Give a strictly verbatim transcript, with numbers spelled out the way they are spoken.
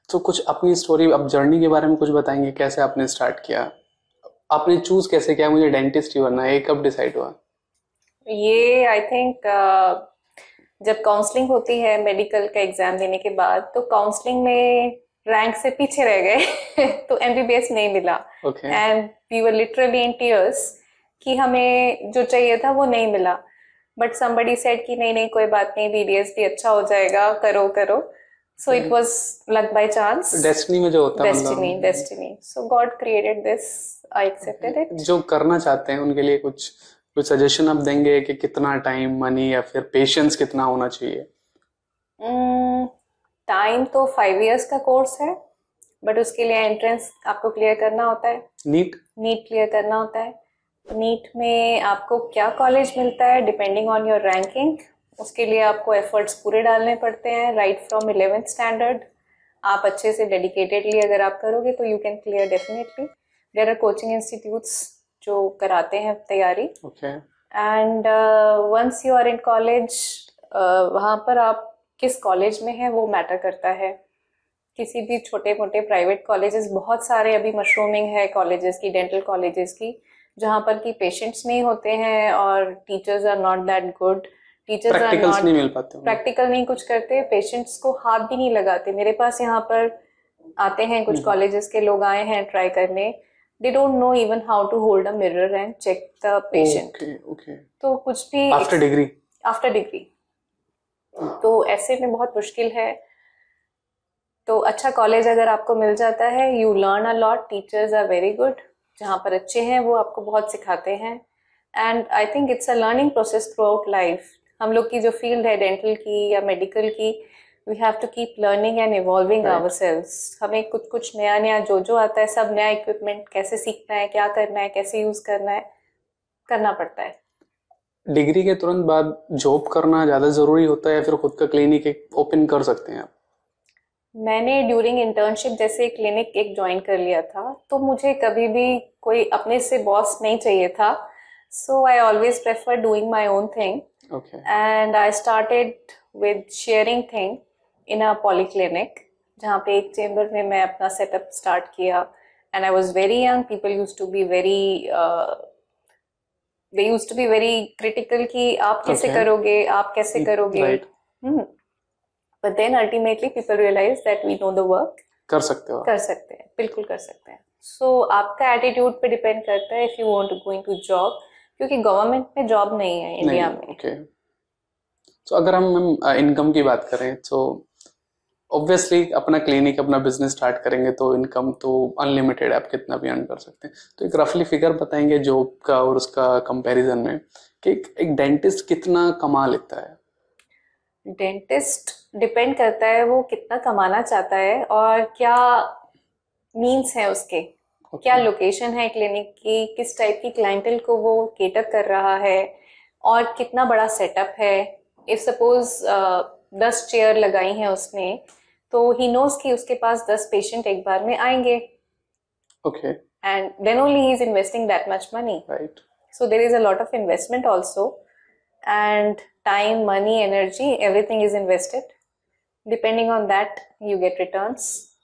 तो कुछ अपनी स्टोरी, अब जर्नी के बारे में कुछ बताएंगे, कैसे आपने स्टार्ट किया, आपने चूज कैसे किया मुझे डेंटिस्ट ही बनना है, ये कब डिसाइड हुआ? ये आई थिंक जब काउंसलिंग होती है मेडिकल का एग्जाम देने के बाद, तो काउंसलिंग में रैंक से पीछे रह गए तो एमबीबीएस नहीं मिला। Okay. And we were literally in tears कि हमें जो चाहिए था वो नहीं मिला। बट somebody said कि नहीं नहीं कोई बात नहीं, बीडीएस भी अच्छा हो जाएगा, करो करो। So it was luck by chance. Destiny में जो होता है, डेस्टिनी मतलब destiny so God created this, I accepted it. जो करना चाहते हैं उनके लिए कुछ कुछ सजेशन आप देंगे कि कितना टाइम, मनी या फिर पेशेंस कितना होना चाहिए? टाइम तो फाइव इयर्स का कोर्स है, बट उसके लिए एंट्रेंस आपको क्लियर करना होता है। नीट? नीट क्लियर करना होता है। नीट में आपको क्या कॉलेज मिलता है डिपेंडिंग ऑन योर रैंकिंग, उसके लिए आपको एफर्ट्स पूरे डालने पड़ते हैं राइट फ्रॉम इलेवेंथ स्टैंडर्ड। आप अच्छे से डेडिकेटेडली अगर आप करोगे तो you can clear definitely. There are coaching institutes जो कराते हैं तैयारी। Okay. And once you are in college, वहाँ पर आप किस कॉलेज में है वो मैटर करता है। किसी भी छोटे मोटे प्राइवेट कॉलेजेस बहुत सारे अभी मशरूमिंग है कॉलेजेस की, डेंटल कॉलेजेस की, जहाँ पर कि पेशेंट्स नहीं होते हैं और teachers are not that good. Teachers are practicals नहीं नॉट मिल पाते होंगे। प्रैक्टिकल नहीं कुछ करते, पेशेंट्स को हाथ भी नहीं लगाते। मेरे पास यहाँ पर आते हैं कुछ कॉलेजेस के लोग, आए हैं ट्राई करने, they don't know even how to hold a mirror and check the patient. Okay okay. तो कुछ भी आफ्टर डिग्री? After degree. तो ऐसे में बहुत मुश्किल है। तो अच्छा कॉलेज अगर आपको मिल जाता है, you learn a lot, teachers are very good, जहाँ पर अच्छे हैं वो आपको बहुत सिखाते हैं। And I think it's a learning process throughout life. हम लोग की जो फील्ड है डेंटल की या मेडिकल की, we have to keep learning and evolving ourselves. हमें कुछ कुछ नया नया जो जो आता है, सब नया इक्विपमेंट कैसे सीखना है, क्या करना है, कैसे यूज करना है, करना पड़ता है। डिग्री के तुरंत बाद जॉब करना ज्यादा जरूरी होता है या फिर खुद का क्लिनिक एक ओपन कर सकते हैं आप? मैंने ड्यूरिंग इंटर्नशिप जैसे क्लिनिक एक ज्वाइन कर लिया था, तो मुझे कभी भी कोई अपने से बॉस नहीं चाहिए था। So I always prefer doing my own thing. Okay. And I started with sharing thing in a polyclinic, जहाँ पे एक चेम्बर में मैं अपना सेटअप स्टार्ट किया। And I was very young, people use to be very they use to be very critical कि आप कैसे Okay. करोगे, आप कैसे करोगे। Right. Hmm. But then ultimately people realise that we know the work. कर सकते हो आप। कर सकते हैं, बिल्कुल कर सकते हैं। सो so, आपका एटीट्यूड पे डिपेंड करता है if you want to go into job, क्योंकि गवर्नमेंट में जॉब नहीं है इंडिया नहीं। में। ओके। तो अगर हम इनकम की बात करें तो ऑब्वियसली अपना क्लिनिक, अपना बिजनेस स्टार्ट करेंगे तो इनकम तो अनलिमिटेड है, आप कितना भी अर्न कर सकते हैं। तो एक रफली फिगर बताएंगे जॉब का और उसका कंपैरिजन में कि एक, एक डेंटिस्ट कितना कमा लेता है? डेंटिस्ट डिपेंड करता है वो कितना कमाना चाहता है और क्या मीन्स है उसके, क्या ओके। लोकेशन है क्लिनिक की, किस टाइप की क्लाइंटल को वो केटर कर रहा है, और कितना बड़ा सेटअप है। इफ सपोज दस चेयर लगाई हैं उसने, तो ही नोज कि उसके पास दस पेशेंट एक बार में आएंगे, okay. and then only he is investing that much money. Right. So there is a lot of investment also, and time, money, energy, everything is invested. Depending on that, you get returns.